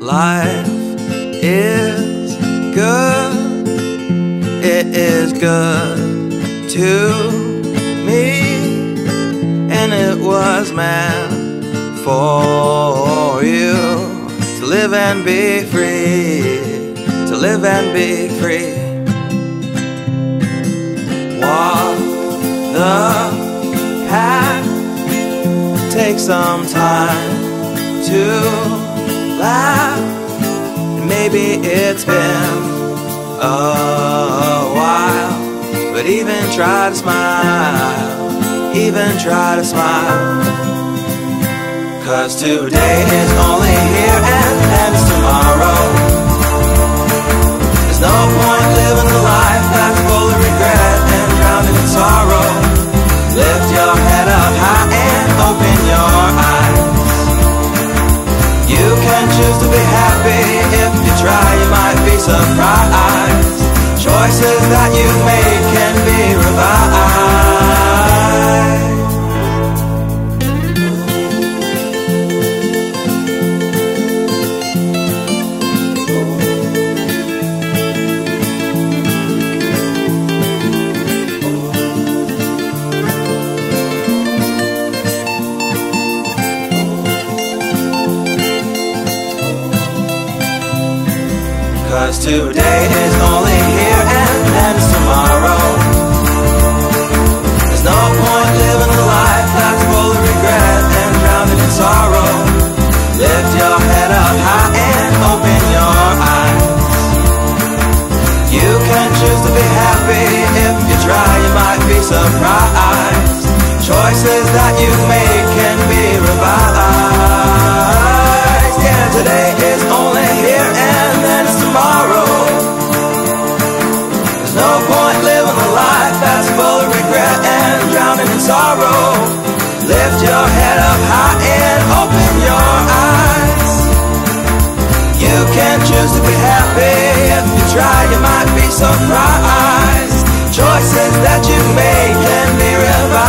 Life is good, it is good to me, and it was meant for you to live and be free, to live and be free. Walk the path, take some time to laugh. Maybe it's been a while, but even try to smile, even try to smile. 'Cause today is only here and then it's tomorrow. There's no point living a life that's full of regret and drowning in sorrow. Lift your head up high and open your eyes. You can choose to be happy. If you try, you might be surprised. Choices that you make can be revised. 'Cause today is only here and then it's tomorrow. There's no point living a life that's full of regret and drowning in sorrow. Lift your head up high and open your eyes. You can choose to be happy. If you try, you might be surprised. Choices that you make can be revised. Yeah, today is only here and then it's tomorrow. There's no point living a life that's full of regret and drowning in sorrow. Lift your head up high and open your eyes. You can choose to be happy. If you try, you might be surprised. Choices that you make can be revised.